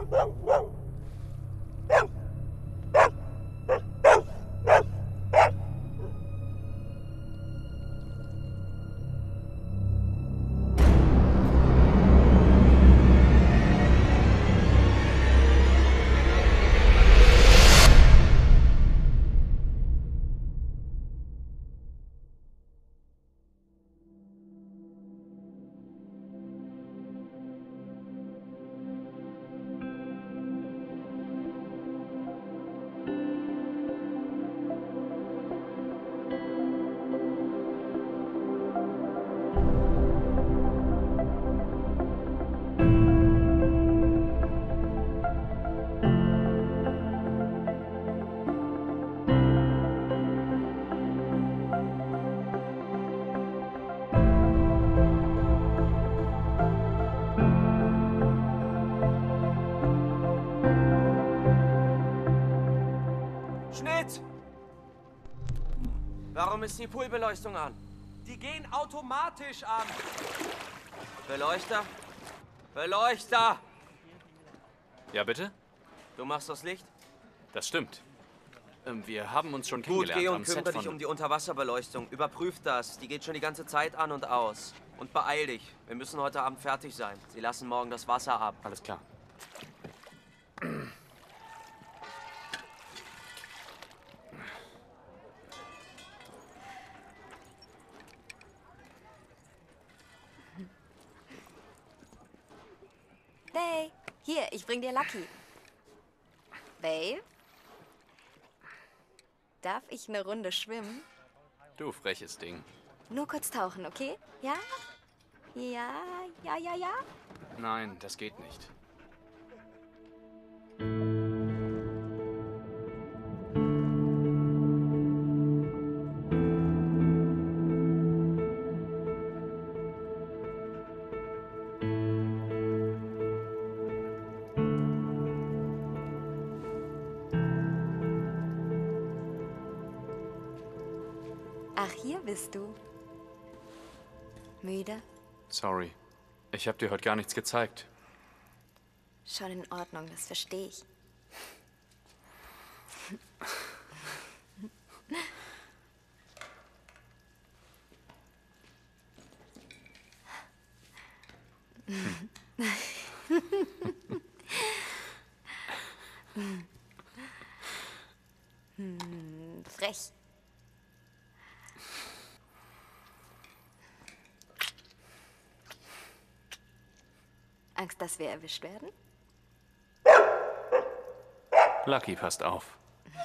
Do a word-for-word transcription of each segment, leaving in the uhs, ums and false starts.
Warum ist die Poolbeleuchtung an? Die gehen automatisch an. Beleuchter? Beleuchter! Ja, bitte? Du machst das Licht? Das stimmt. Ähm, wir haben uns schon Gut, kennengelernt geh am und Set kümmere von... dich um die Unterwasserbeleuchtung. Überprüf das. Die geht schon die ganze Zeit an und aus. Und beeil dich. Wir müssen heute Abend fertig sein. Sie lassen morgen das Wasser ab. Alles klar. Bay, hier, ich bring dir Lucky. Bay? Darf ich eine Runde schwimmen? Du freches Ding. Nur kurz tauchen, okay? Ja? Ja, ja, ja, ja? Nein, das geht nicht. Ach, hier bist du. Müde? Sorry. Ich habe dir heute gar nichts gezeigt. Schon in Ordnung, das verstehe ich. hm, frech. Angst, dass wir erwischt werden? Lucky, passt auf.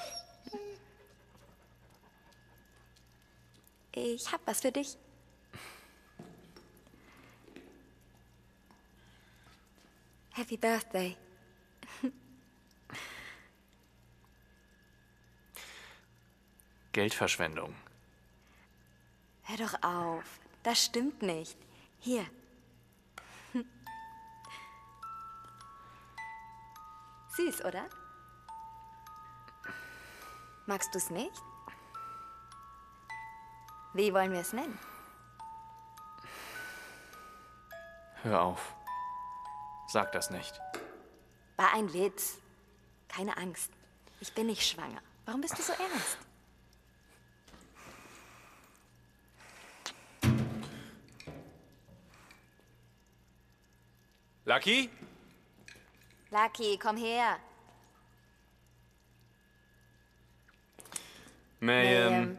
Ich hab was für dich. Happy Birthday. Geldverschwendung. Hör doch auf. Das stimmt nicht. Hier. Süß, oder? Magst du's nicht? Wie wollen wir es nennen? Hör auf. Sag das nicht. War ein Witz. Keine Angst. Ich bin nicht schwanger. Warum bist du so ernst? Lucky? Lucky, komm her. Mayhem.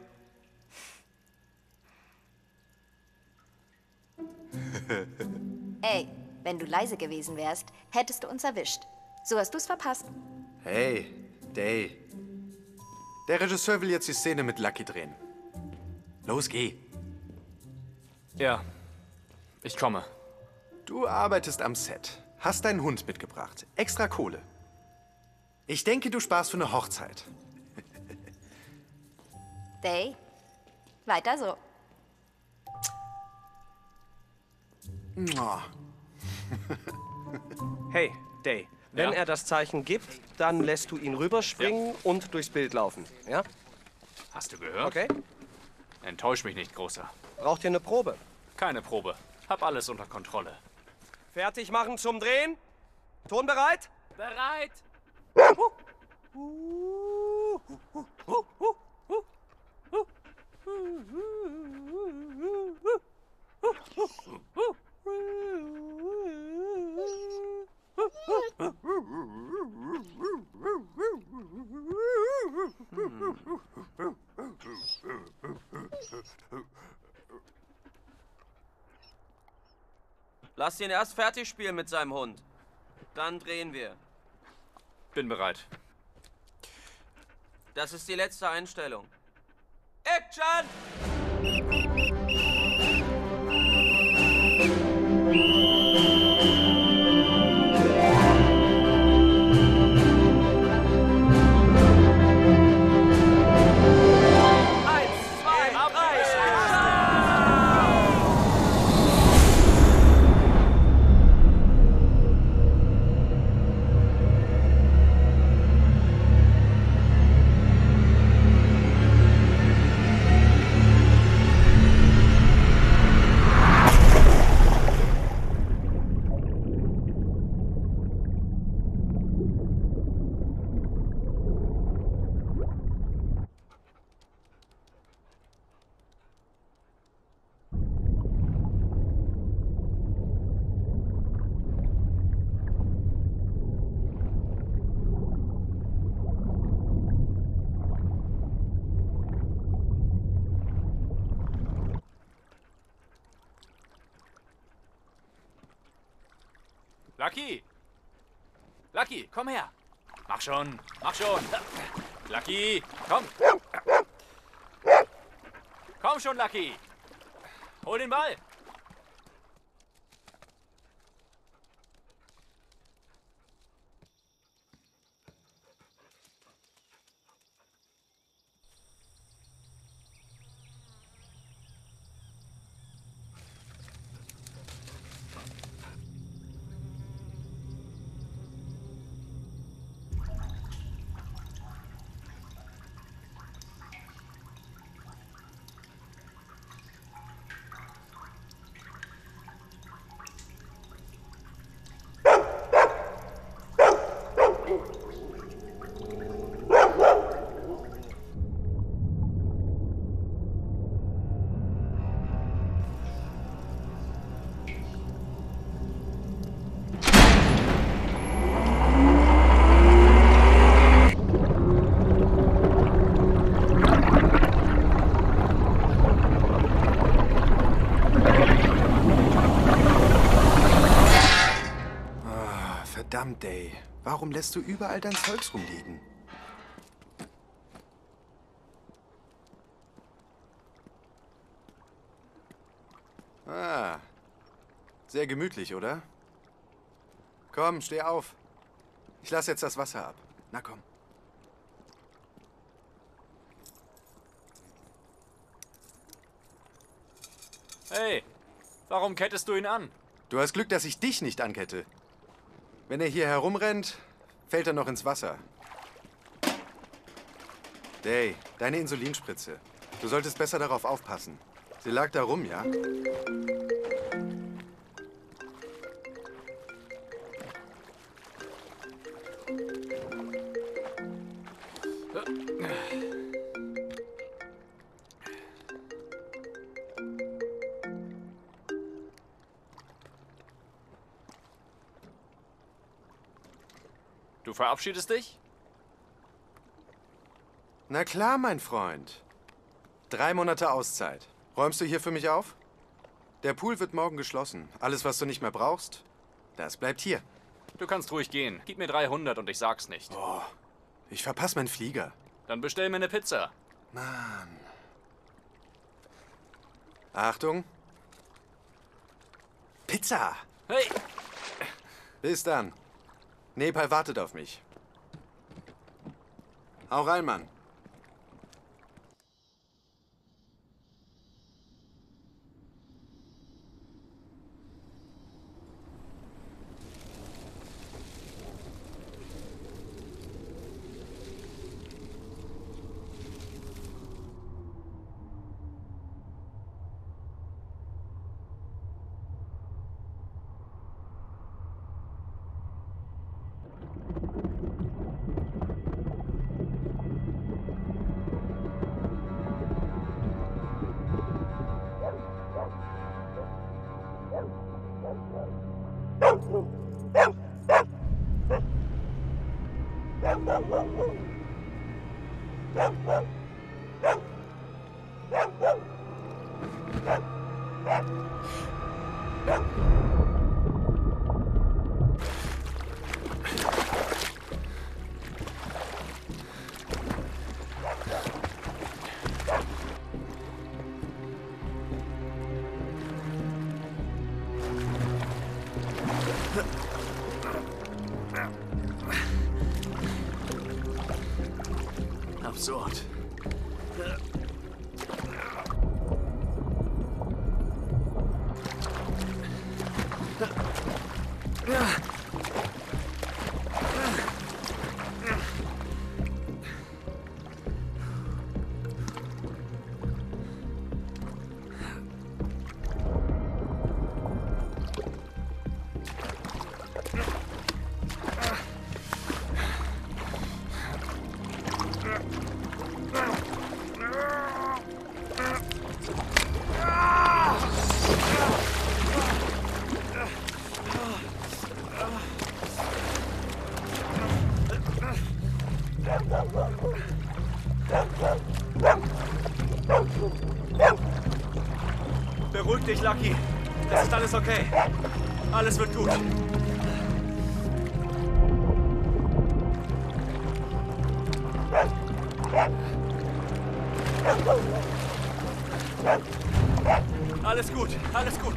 Ey, wenn du leise gewesen wärst, hättest du uns erwischt. So hast du's verpasst. Hey, Day. Der Regisseur will jetzt die Szene mit Lucky drehen. Los, geh. Ja, ich komme. Du arbeitest am Set. Hast deinen Hund mitgebracht. Extra Kohle. Ich denke, du sparst für eine Hochzeit. Day, weiter so. Hey, Day. Wenn Ja? er das Zeichen gibt, dann lässt du ihn rüberspringen Ja. und durchs Bild laufen. Ja? Hast du gehört? Okay. Enttäusch mich nicht, Großer. Braucht ihr eine Probe? Keine Probe. Hab alles unter Kontrolle. Fertig machen zum Drehen? Ton bereit? Bereit! Lass ihn erst fertig spielen mit seinem Hund. Dann drehen wir. Bin bereit. Das ist die letzte Einstellung. Action! Lucky! Lucky, komm her! Mach schon, mach schon! Lucky, komm! Komm schon, Lucky! Hol den Ball! Verdammt, Day. Warum lässt du überall dein Zeugs rumliegen? Ah. Sehr gemütlich, oder? Komm, steh auf. Ich lasse jetzt das Wasser ab. Na komm. Hey, warum kettest du ihn an? Du hast Glück, dass ich dich nicht ankette. Wenn er hier herumrennt, fällt er noch ins Wasser. Day, deine Insulinspritze. Du solltest besser darauf aufpassen. Sie lag da rum, ja? Du verabschiedest dich? Na klar, mein Freund. Drei Monate Auszeit. Räumst du hier für mich auf? Der Pool wird morgen geschlossen. Alles, was du nicht mehr brauchst, das bleibt hier. Du kannst ruhig gehen. Gib mir dreihundert und ich sag's nicht. Oh, ich verpasse meinen Flieger. Dann bestell mir eine Pizza. Mann. Achtung. Pizza. Hey! Bis dann. Nepal wartet auf mich. Hau rein, Mann. Absurd. Beruhig dich, Lucky. Das ist alles okay. Alles wird gut. Alles gut, alles gut.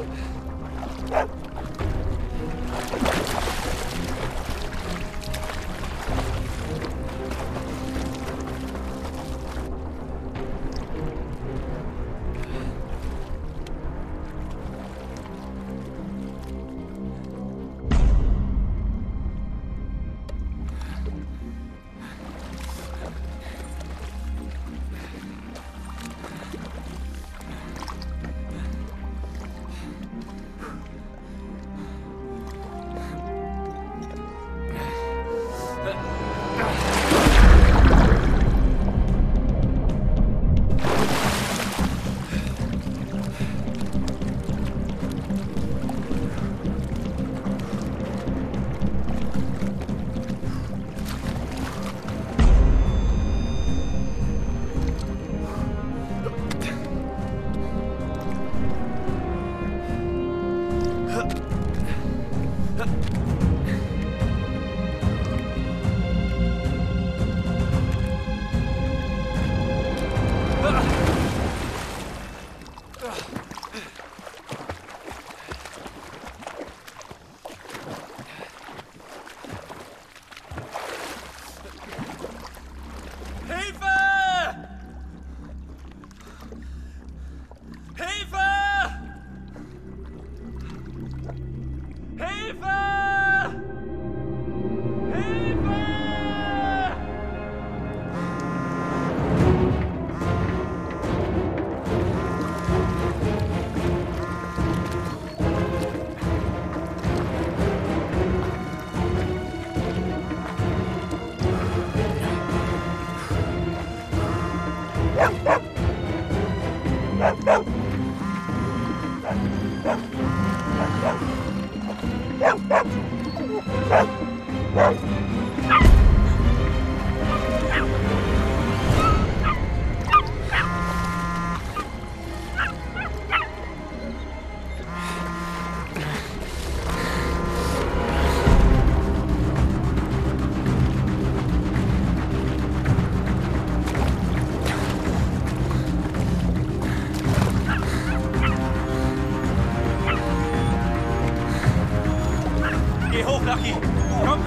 Geh hoch, Lucky! Komm!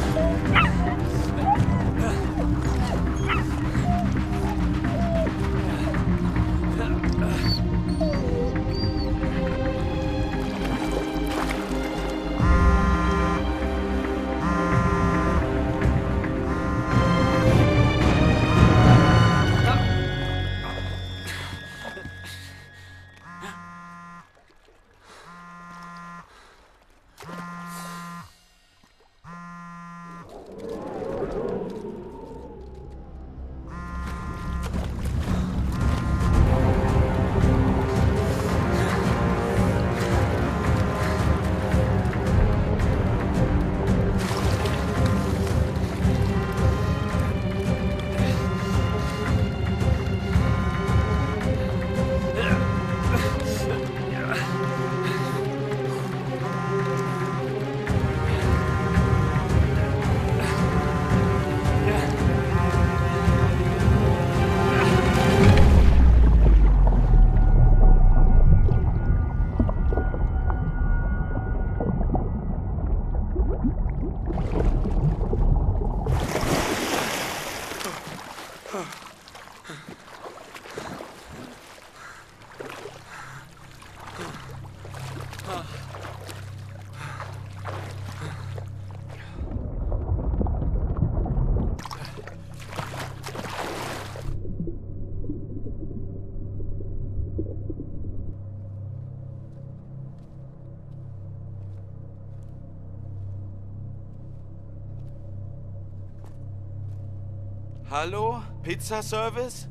Hallo? Pizzaservice?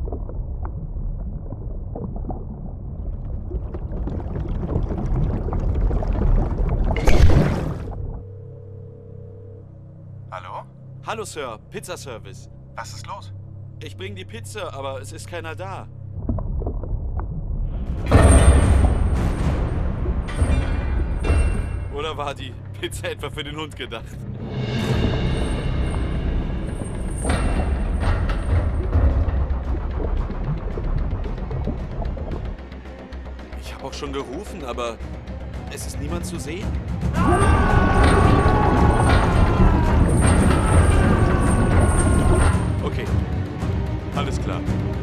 Hallo? Hallo, Sir. Pizzaservice. Was ist los? Ich bringe die Pizza, aber es ist keiner da. Oder war die Pizza etwa für den Hund gedacht? Ich habe auch schon gerufen, aber es ist niemand zu sehen. Okay, alles klar.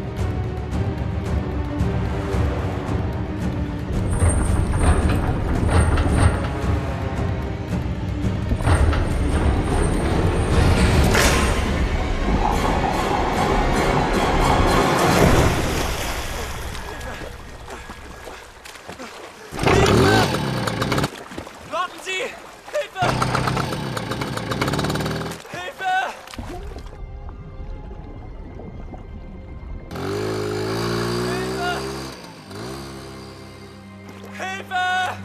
Warten Sie! Hilfe! Hilfe! Hilfe! Hilfe!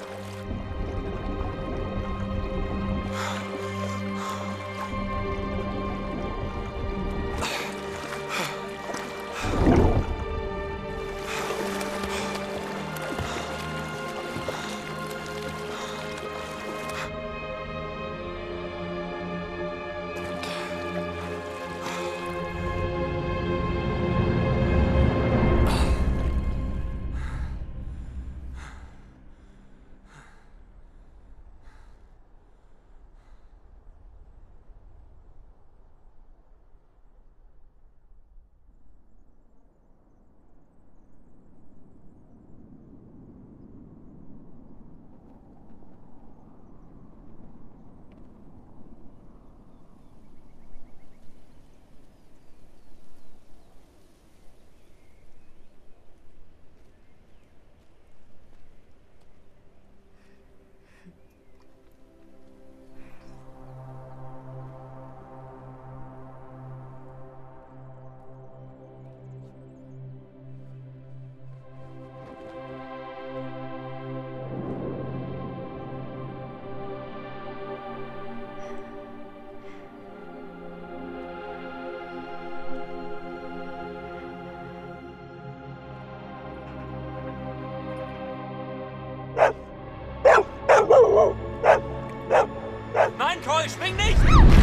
Nein, Cole, spring nicht!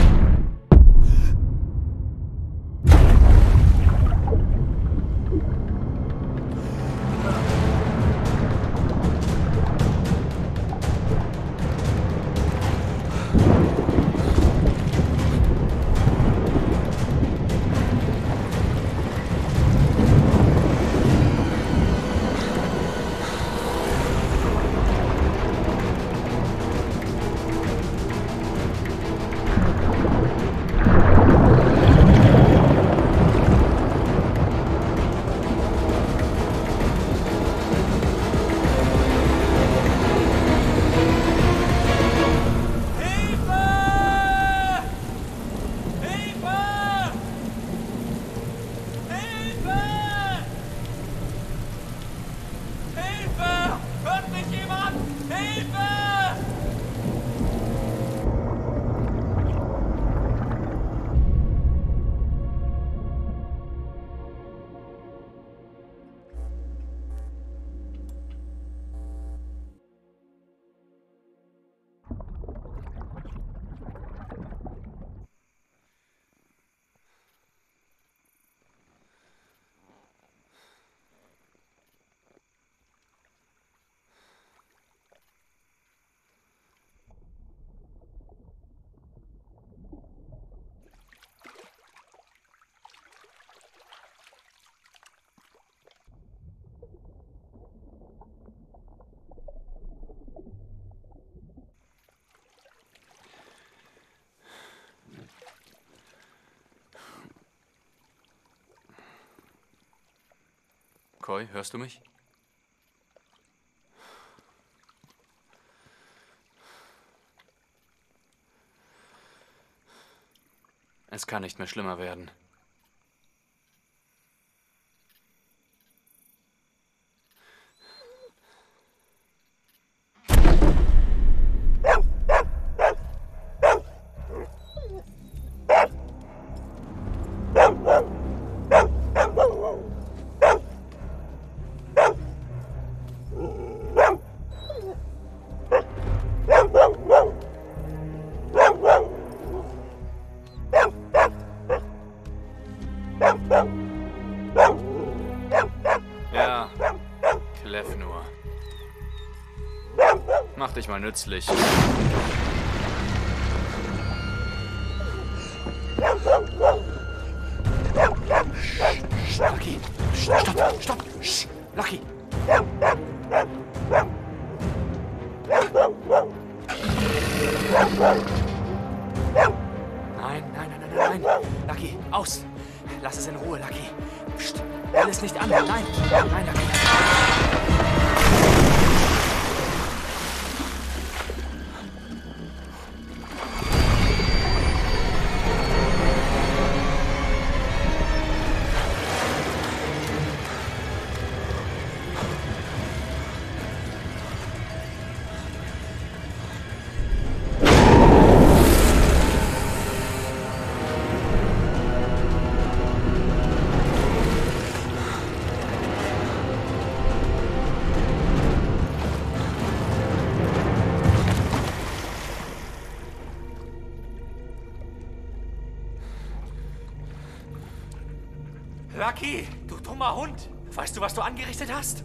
Coy, hörst du mich? Es kann nicht mehr schlimmer werden. Ja, Clef nur. Mach dich mal nützlich. Lucky, stopp, stopp, Sch, Lucky. Nein, nein, nein, nein, nein, Lucky, aus. Lass es in Ruhe, Lucky. Psst, alles nicht an. Nein, nein, Lucky. Lucky, du dummer Hund! Weißt du, was du angerichtet hast?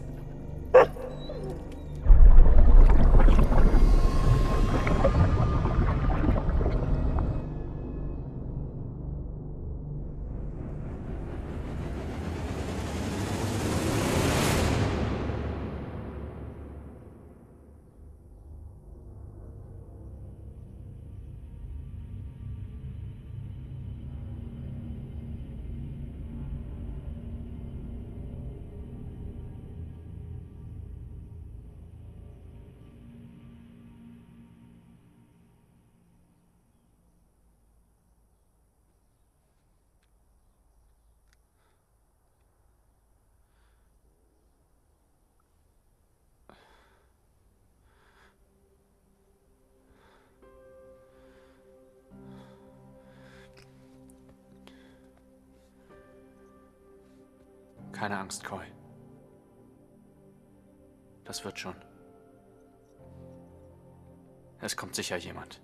Keine Angst, Coy. Das wird schon. Es kommt sicher jemand.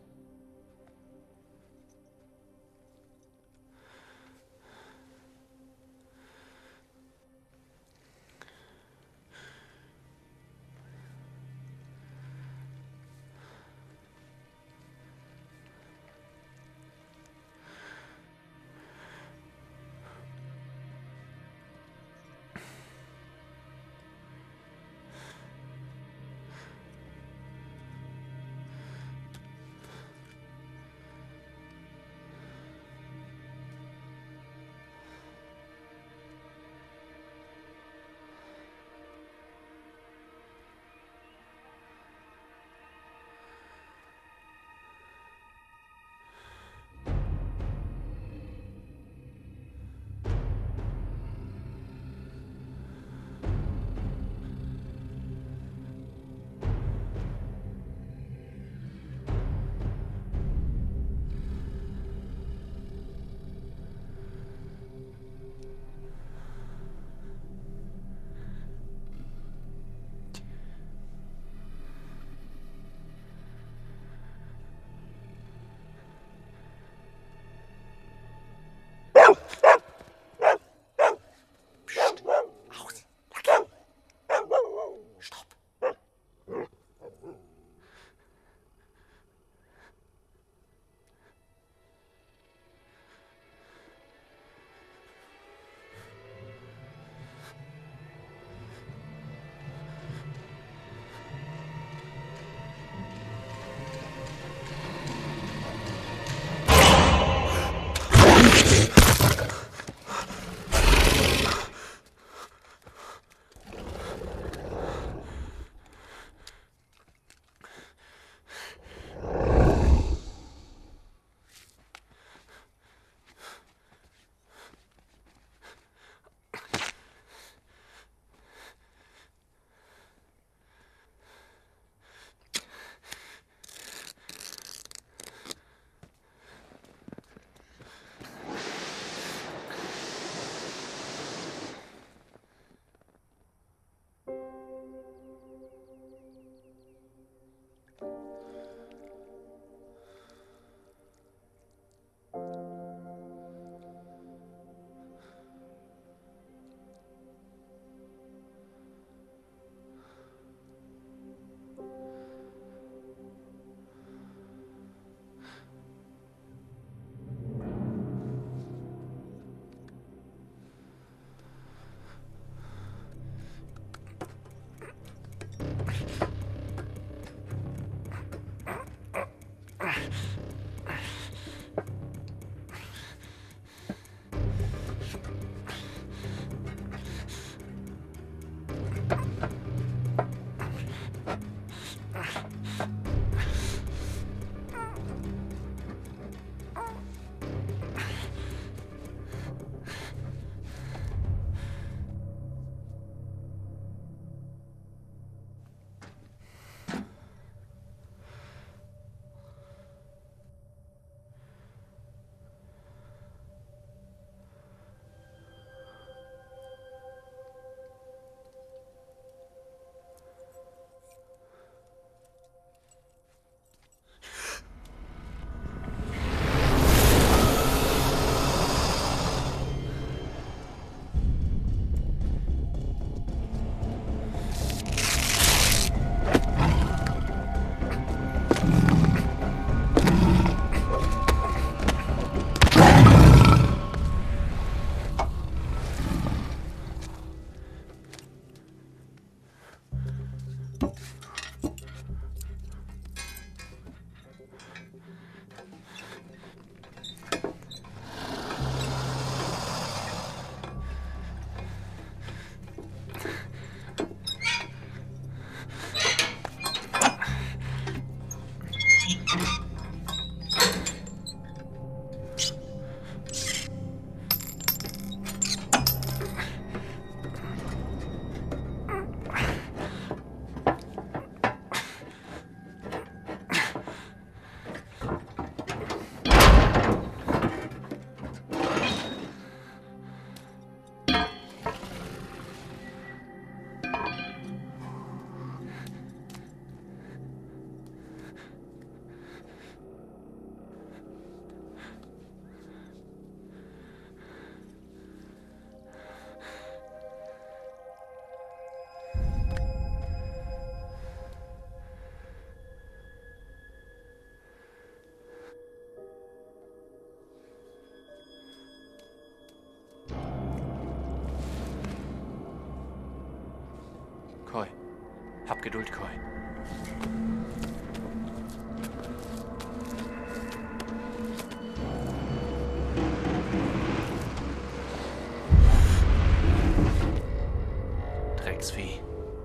Coy, hab Geduld, Coy. Drecksvieh.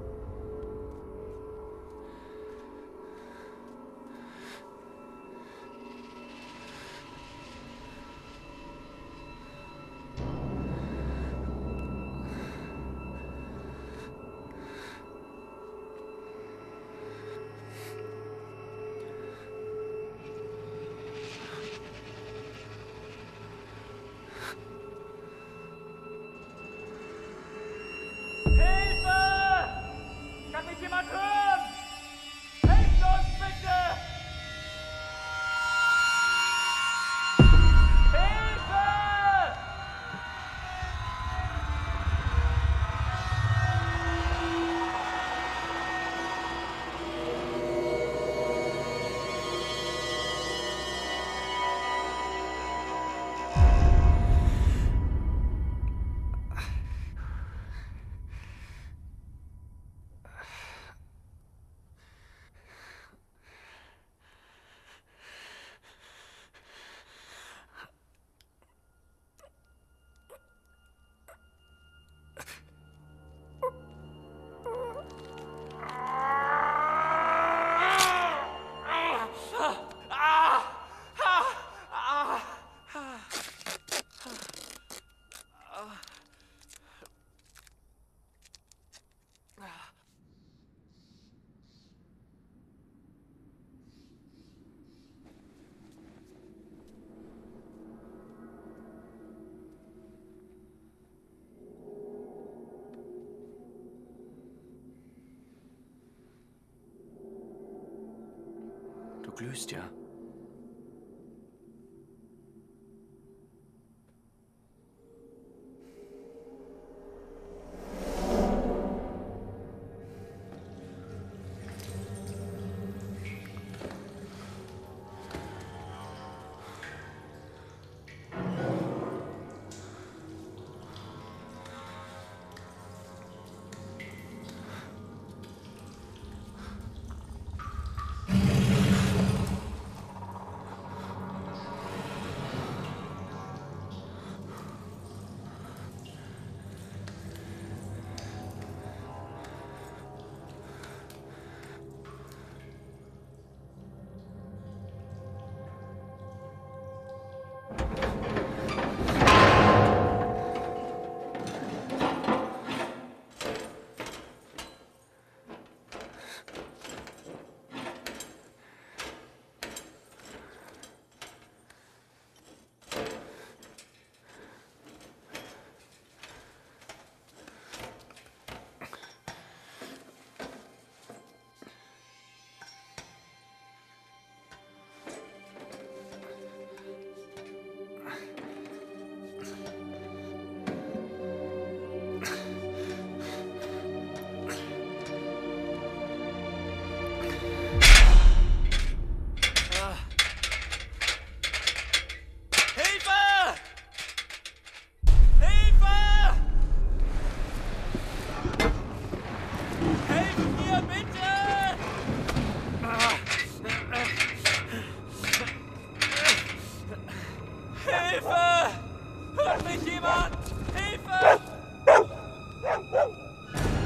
Du glühst ja.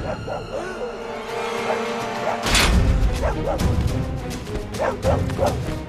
Hilfe!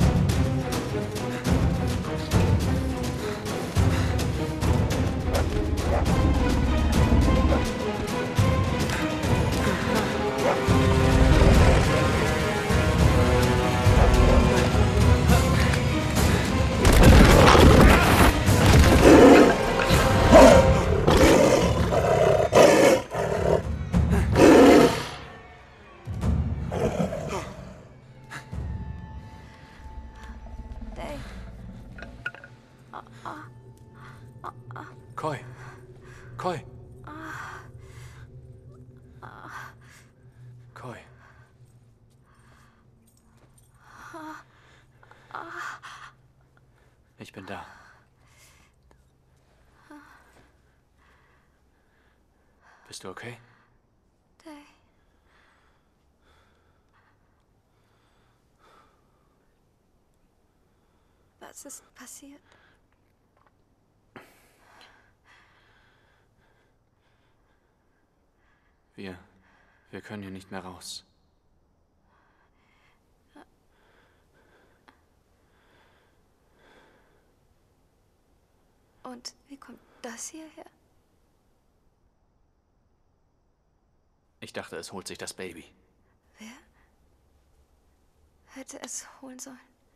Ich bin da. Bist du okay? Day. Was ist passiert? Wir, wir können hier nicht mehr raus. Und wie kommt das hierher? Ich dachte, es holt sich das Baby. Wer hätte es holen sollen?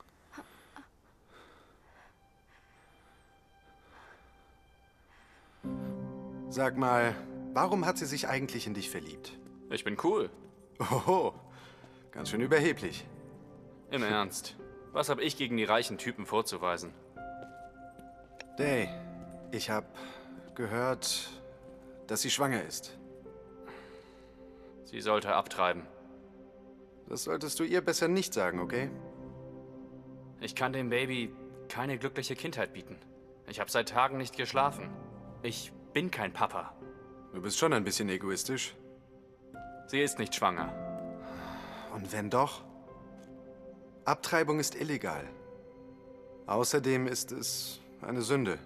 Sag mal, warum hat sie sich eigentlich in dich verliebt? Ich bin cool. Oho, ganz schön überheblich. Im Ernst. Was habe ich gegen die reichen Typen vorzuweisen? Day, ich habe gehört, dass sie schwanger ist. Sie sollte abtreiben. Das solltest du ihr besser nicht sagen, okay? Ich kann dem Baby keine glückliche Kindheit bieten. Ich habe seit Tagen nicht geschlafen. Ich bin kein Papa. Du bist schon ein bisschen egoistisch. Sie ist nicht schwanger. Und wenn doch? Abtreibung ist illegal. Außerdem ist es eine Sünde.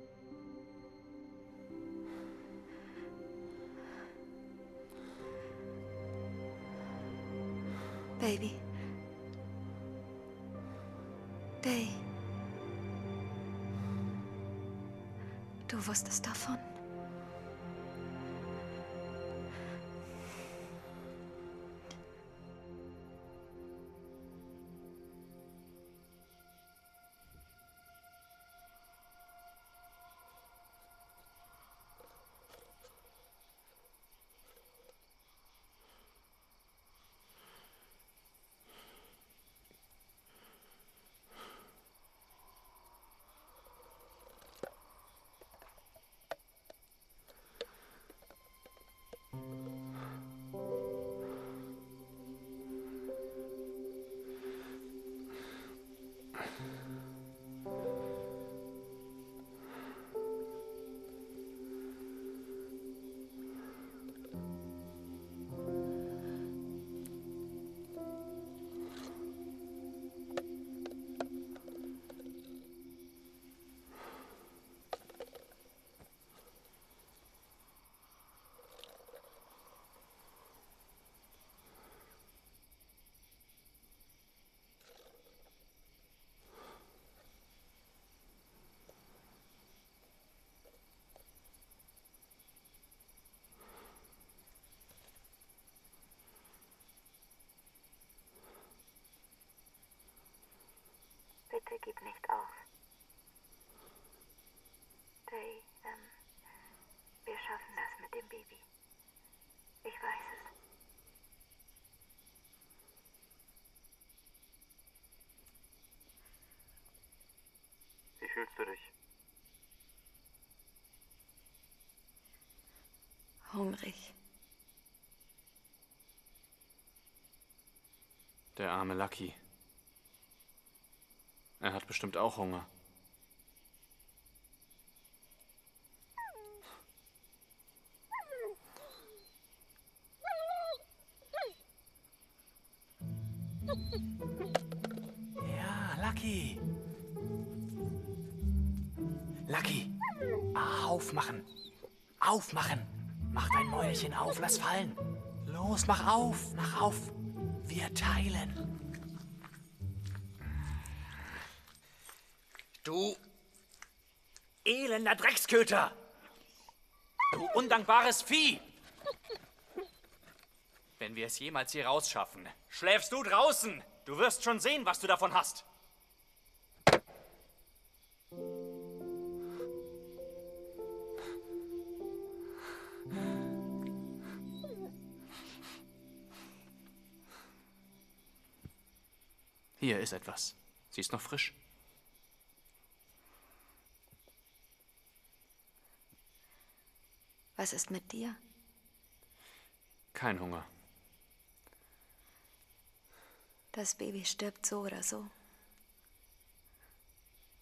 Baby. Day. Du wusstest davon. Bitte gib nicht auf. Day, ähm, wir schaffen das mit dem Baby. Ich weiß es. Wie fühlst du dich? Hungrig. Der arme Lucky. Er hat bestimmt auch Hunger. Ja, Lucky. Lucky. Aufmachen. Aufmachen. Mach dein Mäulchen auf, lass fallen. Los, mach auf, mach auf. Wir teilen. Du elender Drecksköter! Du undankbares Vieh! Wenn wir es jemals hier rausschaffen, schläfst du draußen! Du wirst schon sehen, was du davon hast! Hier ist etwas. Sie ist noch frisch. Was ist mit dir? Kein Hunger. Das Baby stirbt so oder so.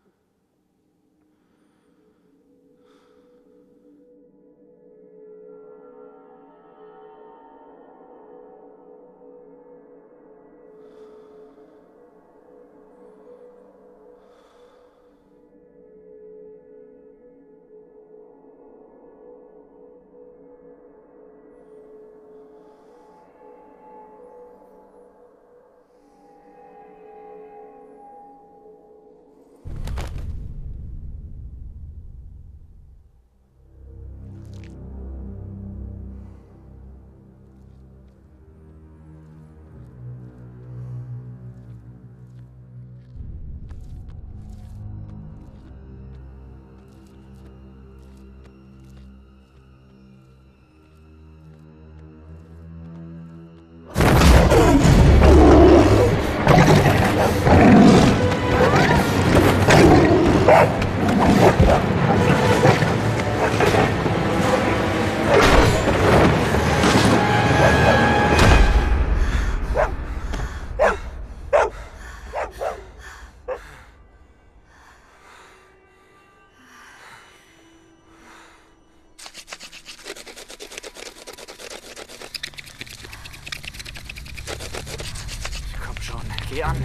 Geh an.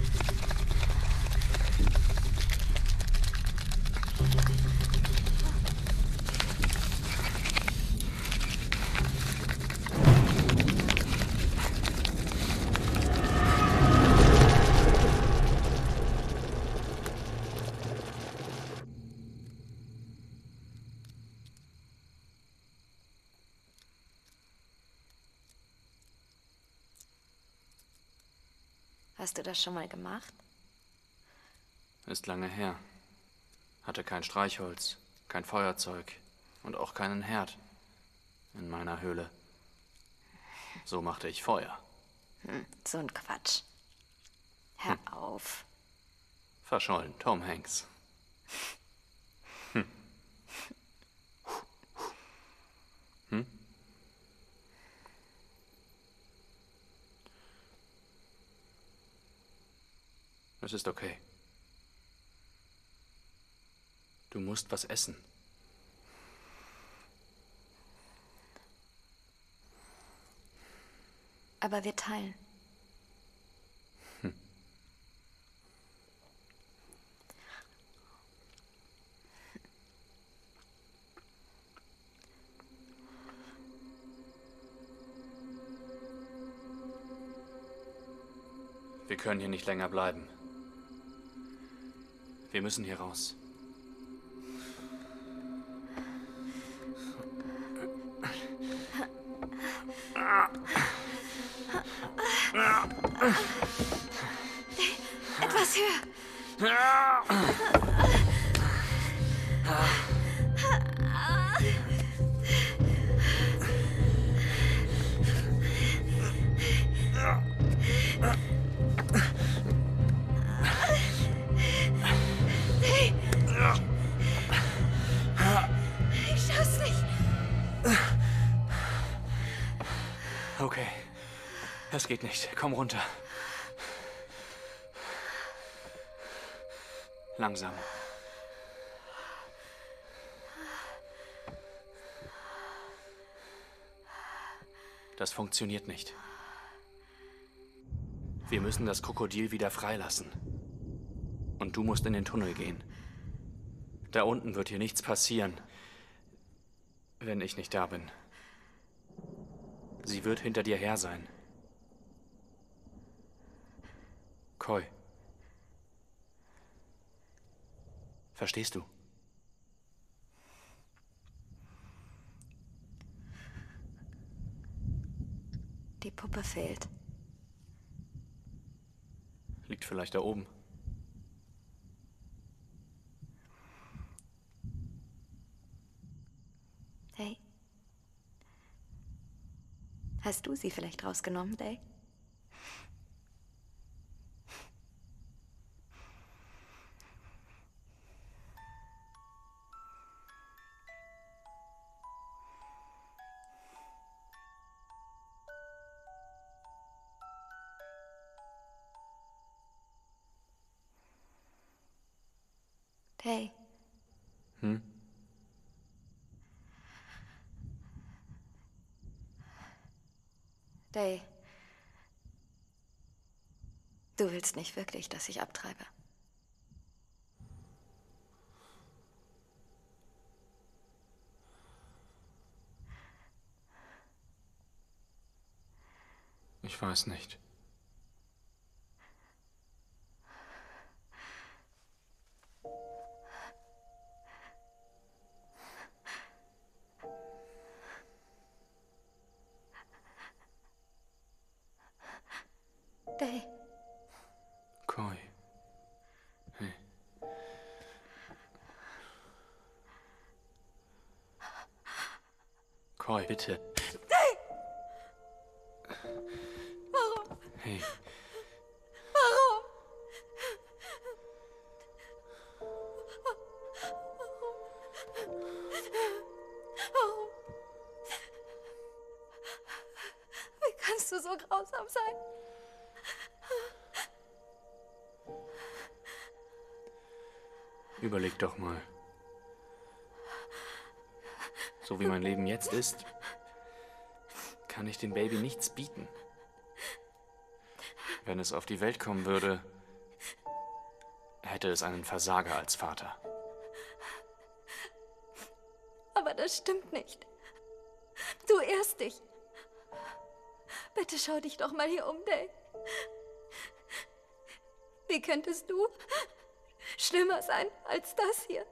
Hast du das schon mal gemacht? Ist lange her. Hatte kein Streichholz, kein Feuerzeug und auch keinen Herd in meiner Höhle. So machte ich Feuer. Hm, so ein Quatsch. Hör hm. auf. Verschollen, Tom Hanks. Hm. Hm? Es ist okay. Du musst was essen. Aber wir teilen. Hm. Wir können hier nicht länger bleiben. Wir müssen hier raus. Etwas höher. Ich schaff's nicht. Okay. Das geht nicht. Komm runter. Langsam. Das funktioniert nicht. Wir müssen das Krokodil wieder freilassen. Und du musst in den Tunnel gehen. Da unten wird hier nichts passieren, wenn ich nicht da bin. Sie wird hinter dir her sein. Koi. Verstehst du? Die Puppe fehlt. Liegt vielleicht da oben. Hey. Hast du sie vielleicht rausgenommen, Day? Day. Hm? Day. Du willst nicht wirklich, dass ich abtreibe. Ich weiß nicht. Day. Koi. Hey. Koi, bitte. Day! Warum? Hey. Warum? Warum? Wie kannst du so grausam sein? Überleg doch mal. So wie mein Leben jetzt ist, kann ich dem Baby nichts bieten. Wenn es auf die Welt kommen würde, hätte es einen Versager als Vater. Aber das stimmt nicht. Du irrst dich. Bitte schau dich doch mal hier um, Dave. Wie könntest du schlimmer sein als das hier?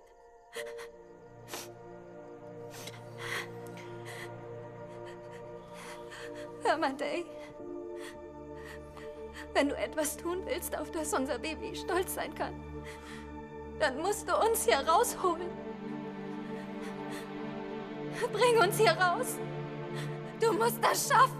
Hör mal, Dave. Wenn du etwas tun willst, auf das unser Baby stolz sein kann, dann musst du uns hier rausholen. Bring uns hier raus. Du musst das schaffen.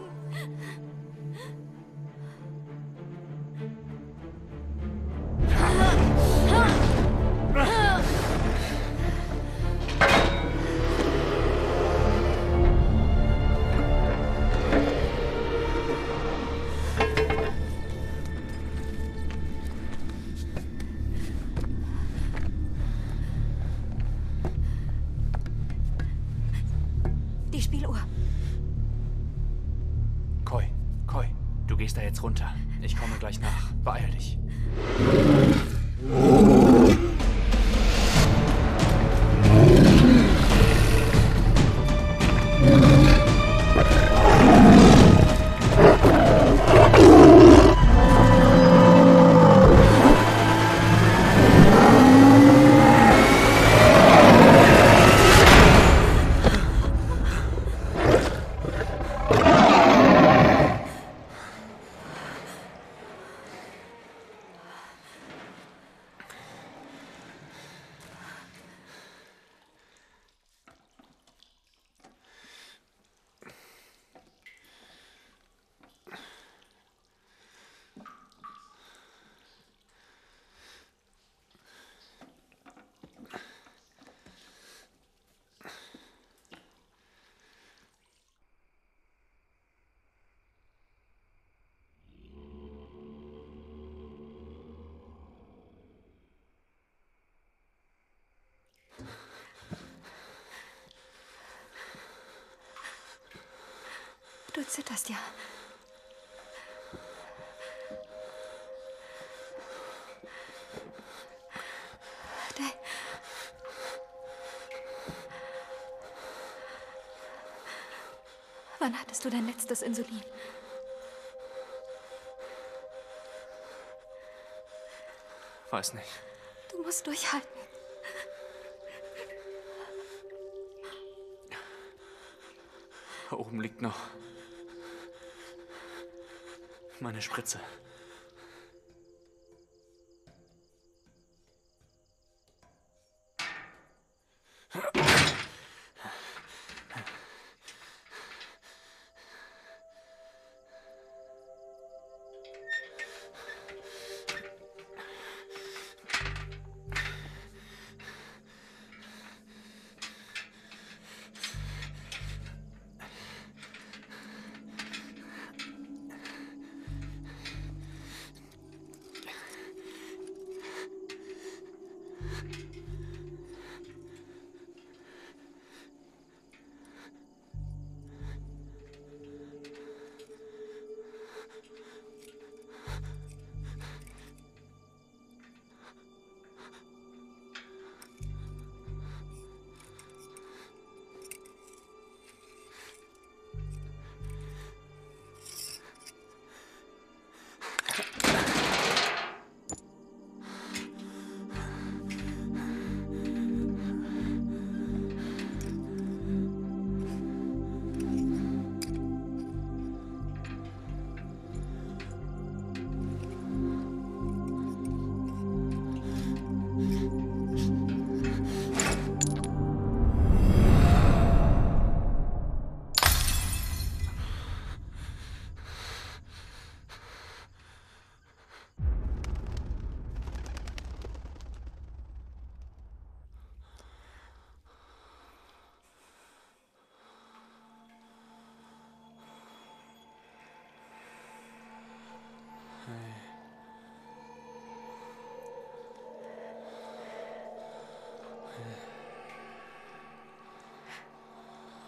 Die Spieluhr. Koi, Koi, du gehst da jetzt runter. Ich komme gleich nach. Beeil dich. Du zitterst ja. Dave. Wann hattest du dein letztes Insulin? Weiß nicht. Du musst durchhalten. Da oben liegt noch meine Spritze.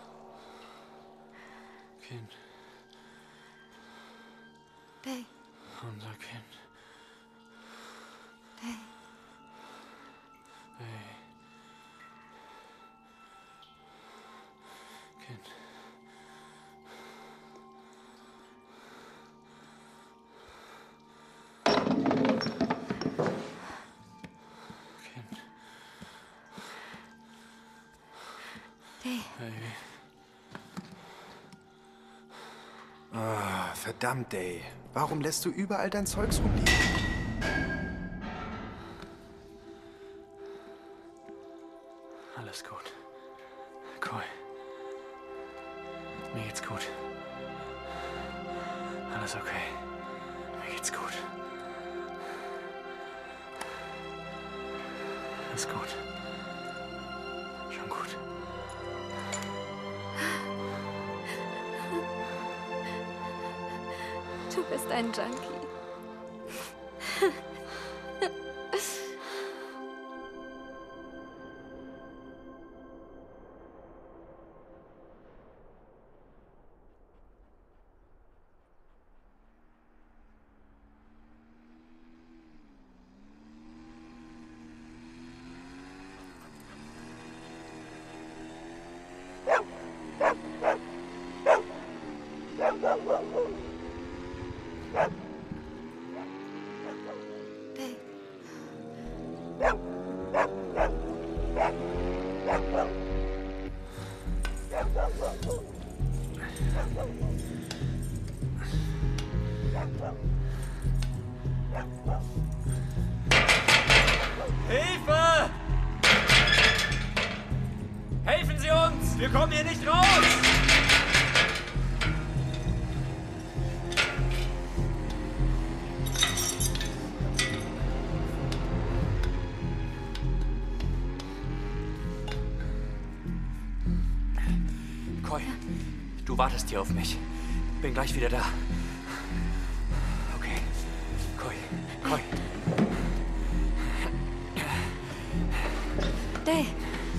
Dave. Unser Kind. Day. Day. Kind. Kind. Day. Baby. Ah, verdammt, Day. Warum lässt du überall dein Zeugs rumliegen? Alles gut. Koi. Mir geht's gut. Alles okay. Mir geht's gut. Alles gut. Schon gut. Du bist ein Junkie. Day. Hilfe! Helfen Sie uns! Wir kommen hier nicht raus! Koi, du wartest hier auf mich. Bin gleich wieder da. Okay. Koi, Koi. Day.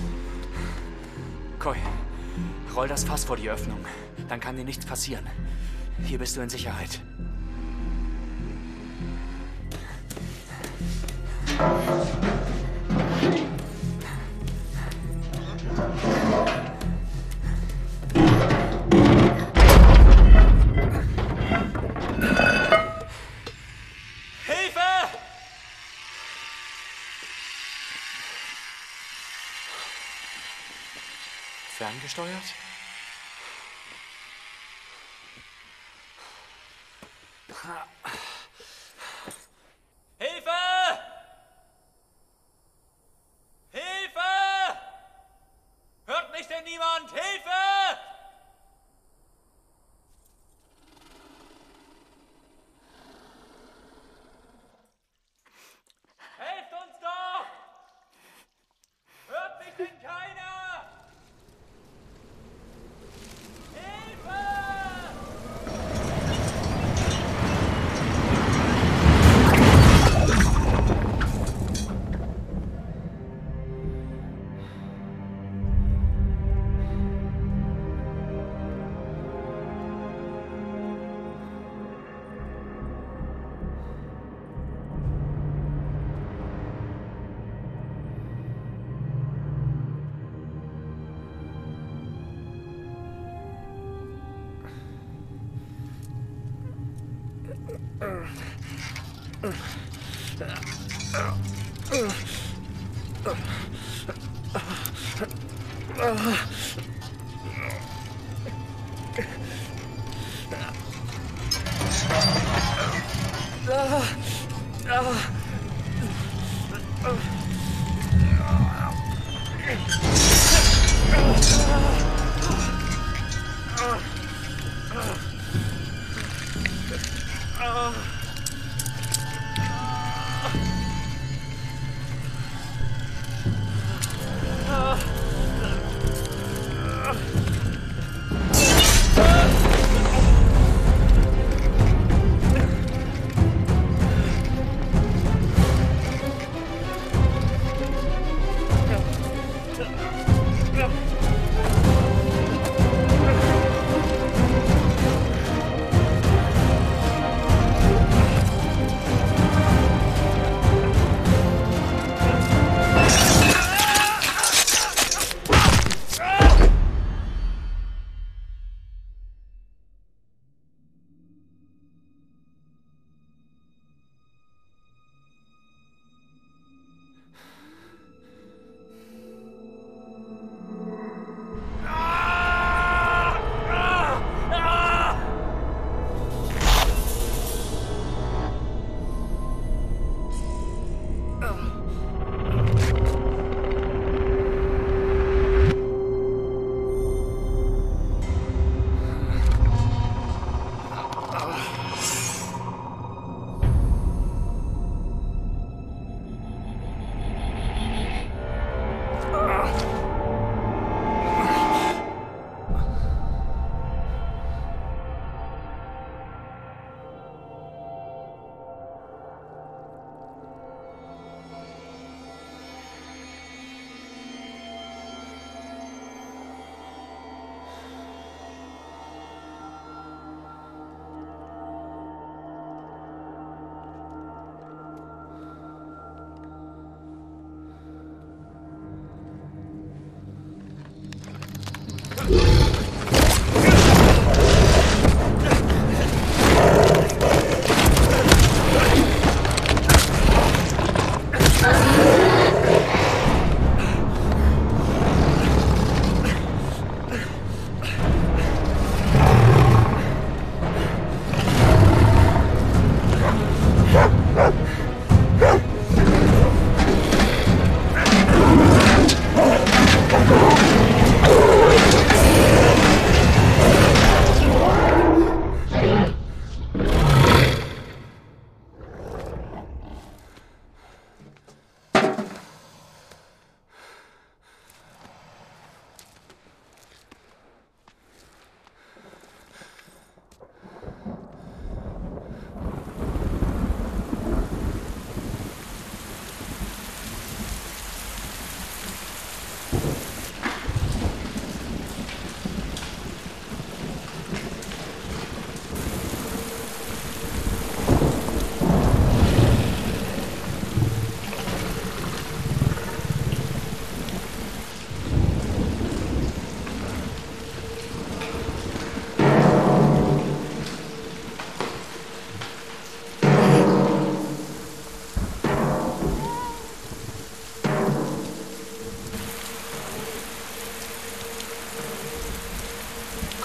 Koi, roll das Fass vor die Öffnung. Dann kann dir nichts passieren. Hier bist du in Sicherheit. Hilfe! Ferngesteuert? Hilfe! Hilfe! Hört mich denn niemand? Hilfe! Helft uns doch! Hört mich denn keiner? Hilfe!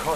Coy.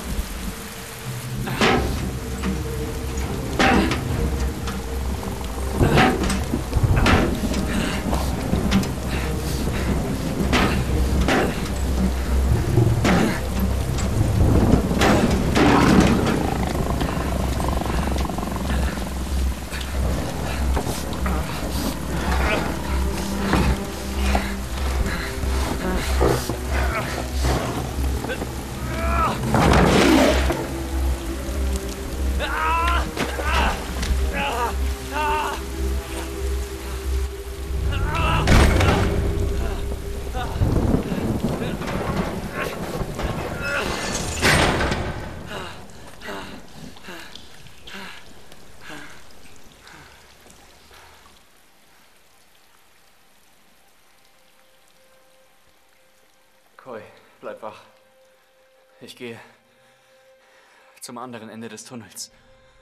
Coy, bleib wach. Ich gehe zum anderen Ende des Tunnels.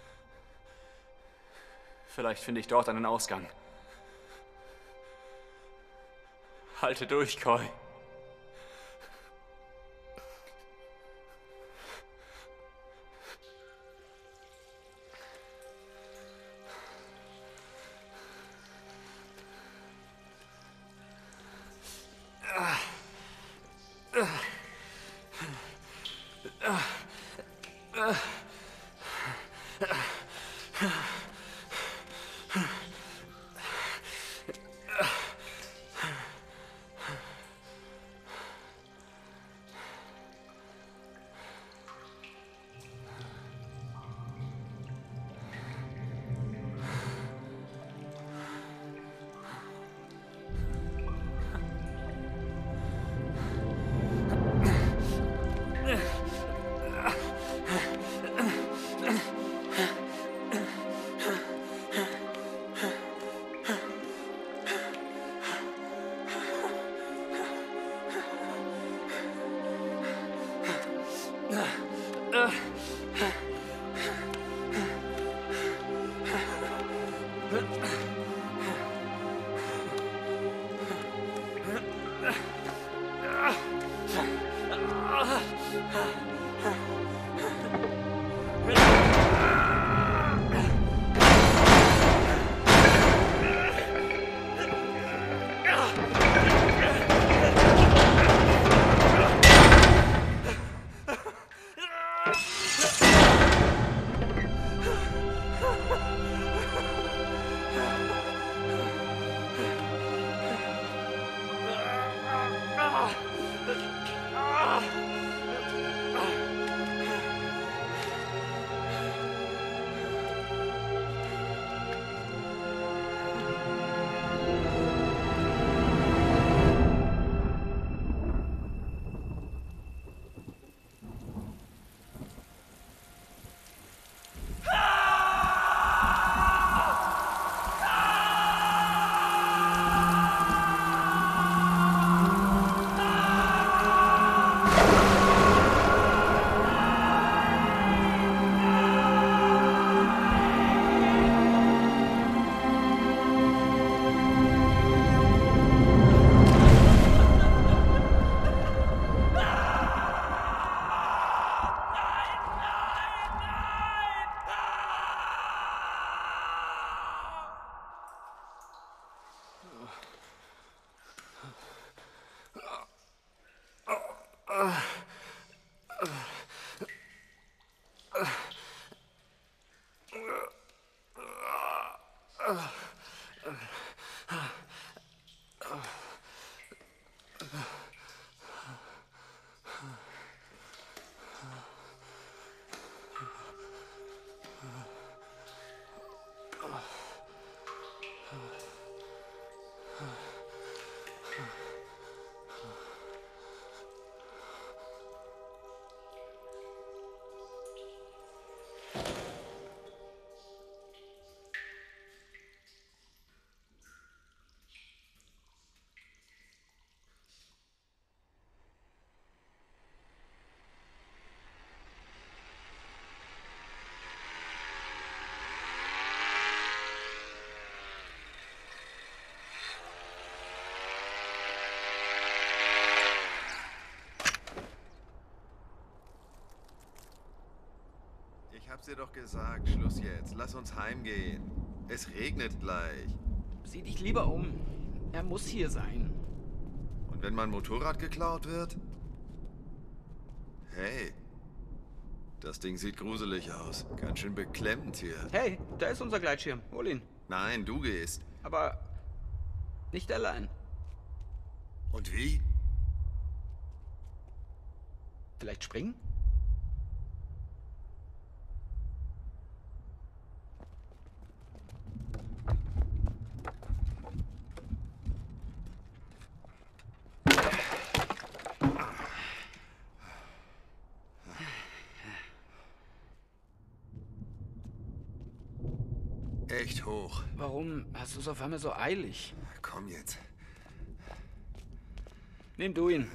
Vielleicht finde ich dort einen Ausgang. Halte durch, Coy. Ich hab's dir doch gesagt. Schluss jetzt. Lass uns heimgehen. Es regnet gleich. Sieh dich lieber um. Er muss hier sein. Und wenn mein Motorrad geklaut wird? Hey. Das Ding sieht gruselig aus. Ganz schön beklemmend hier. Hey, da ist unser Gleitschirm. Hol ihn. Nein, du gehst. Aber nicht allein. Und wie? Vielleicht springen? Echt hoch. Warum hast du es auf einmal so eilig? Komm jetzt. Nimm du ihn.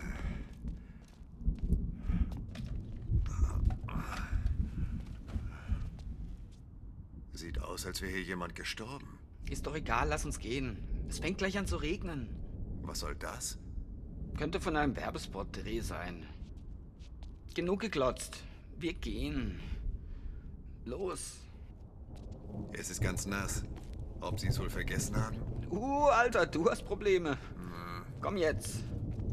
Sieht aus, als wäre hier jemand gestorben. Ist doch egal, lass uns gehen. Es fängt gleich an zu regnen. Was soll das? Könnte von einem Werbespot-Dreh sein. Genug geglotzt. Wir gehen. Los. Es ist ganz nass. Ob sie es wohl vergessen haben? Uh, Alter, du hast Probleme. Hm. Komm jetzt.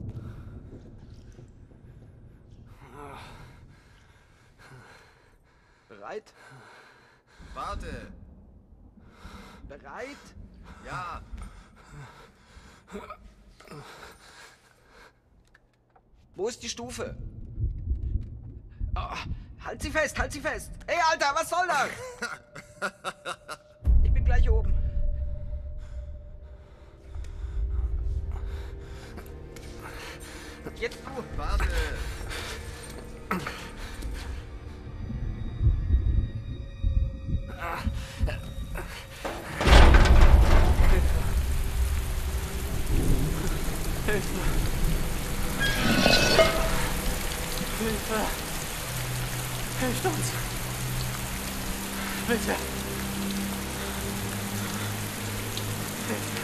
Bereit? Warte! Bereit? Ja! Wo ist die Stufe? Oh, halt sie fest, halt sie fest! Hey, Alter, was soll das? Ich bin gleich oben. Jetzt du. Warte! Hilfe! Hilfe! Hilft uns! Bitte! Hilfe!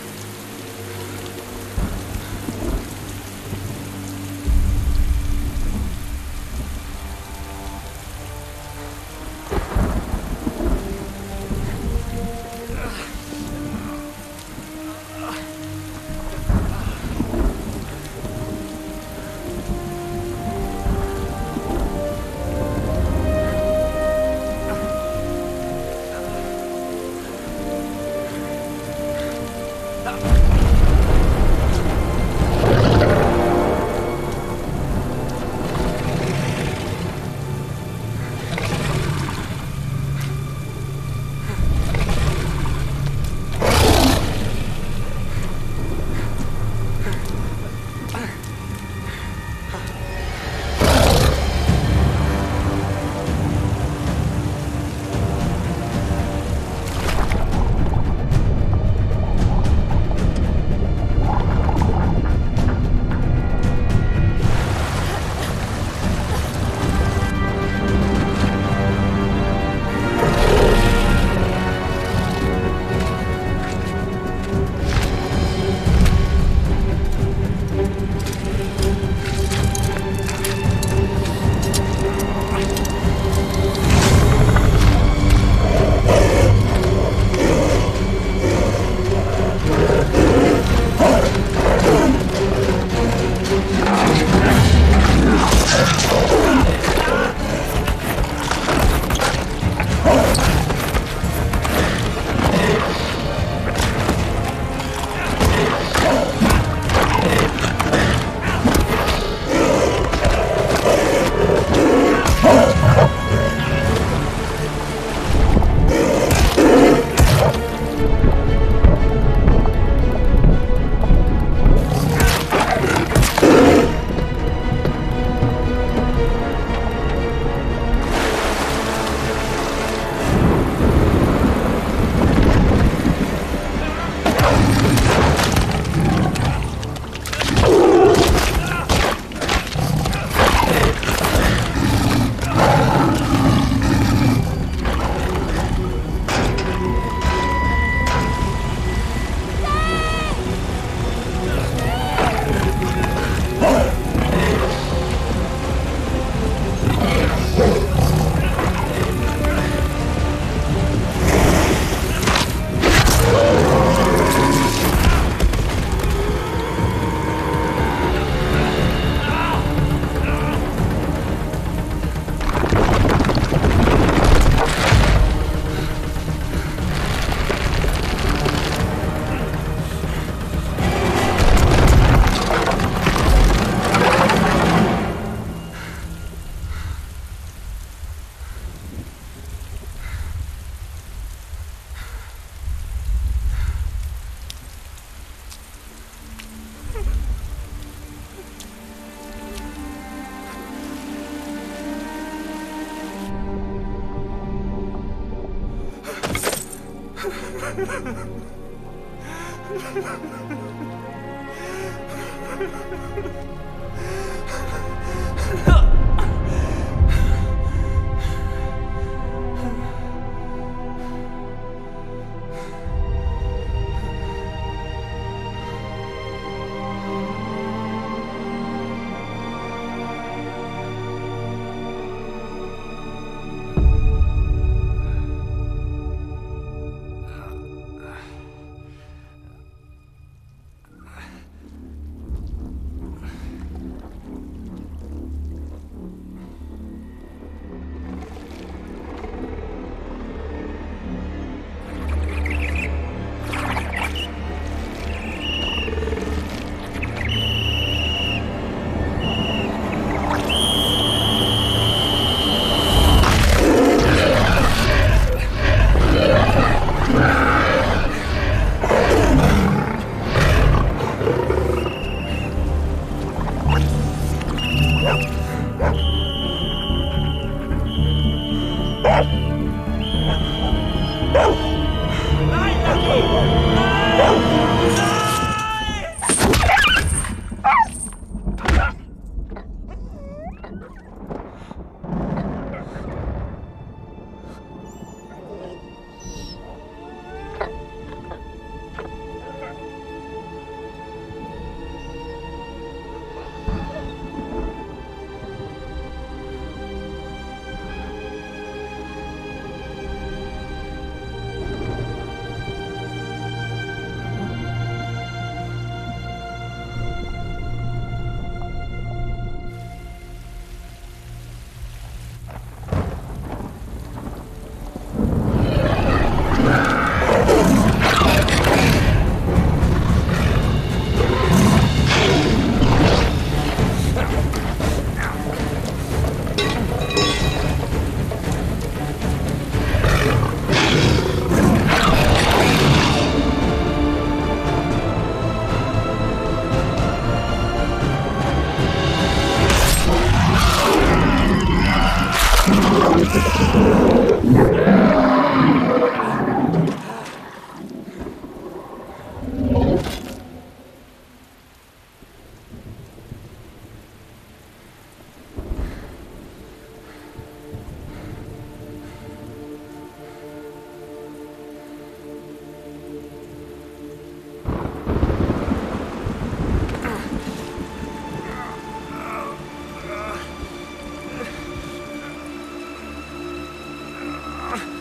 Ah!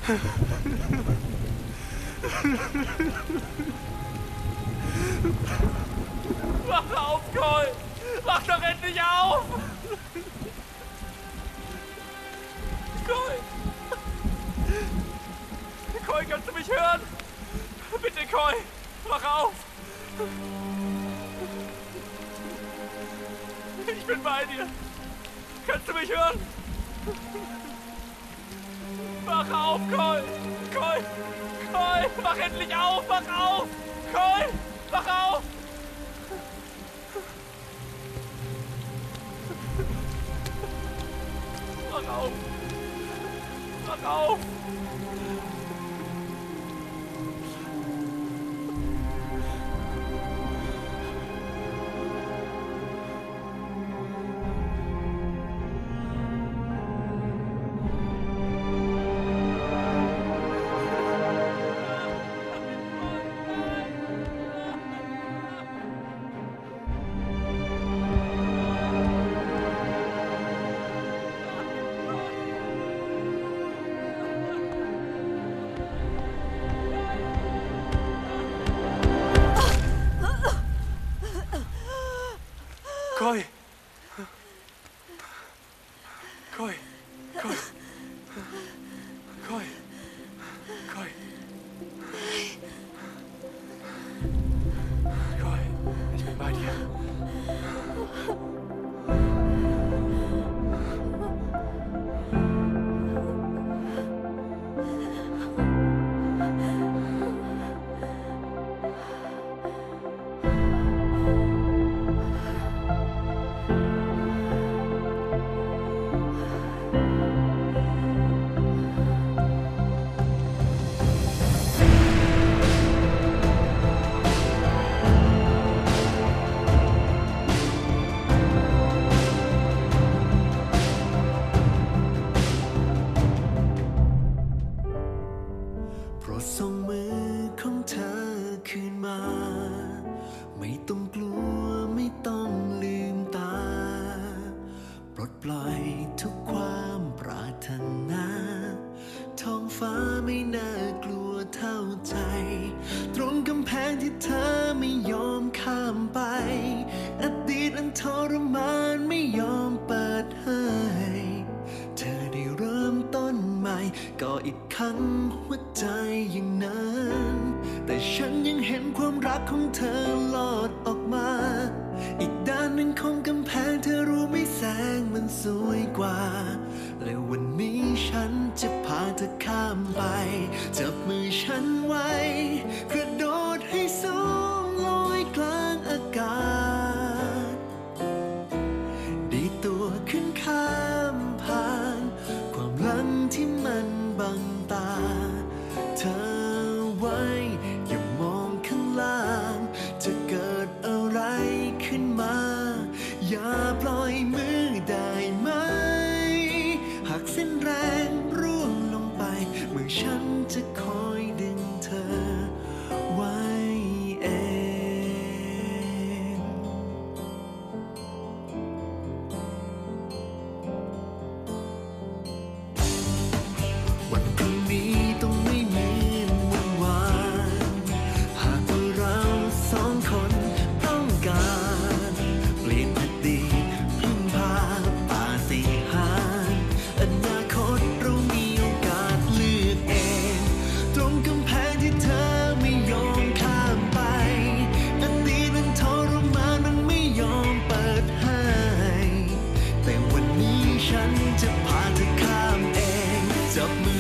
Wach auf, Cole! Wach doch endlich auf! Cole! Cole, kannst du mich hören? Bitte, Cole! Wach auf! Ich bin bei dir! Kannst du mich hören? Wach auf, Cole! Cole! Cole! Wach endlich auf! Wach auf! Cole! Wach auf! Wach auf! Wach auf! Koi! Koi! Koi! Koi! Koi! Koi! Ich bin bei dir. ก็อีกครั้งหัวใจอย่างนั้นแต่ฉันยังเห็นความรักของเธอลอดออกมาอีกด้านหนึ่งของกำแพงเธอรู้ไหมแสงมันสวยกว่าและวันนี้ฉันจะพาเธอข้ามไปจับมือฉันไว้กระโดดให้สูงลอยกลางอากาศดีตัวขึ้นข้ามผ่านความหลังที่มันบังตาเธอไว้อย่ามองข้างล่างจะเกิดอะไรขึ้นมาอย่าปล่อยมือได้ไหมหากเส้นแรงร่วงลงไปมือฉันจะคอยดึงเธอไว้เองวันพรุ่งนี้ต้องไม่เหมือนวันวานหากว่าเราสองคนต้องการเปลี่ยนอดีตพึ่งพาปาฏิหาริย์อนาคตเรามีโอกาสเลือกเองตรงกำแพงที่เธอไม่ยอมข้ามไปอดีตมันทรมานมันไม่ยอมเปิดให้แต่วันนี้ฉันจะพาเธอข้ามเองจับมือ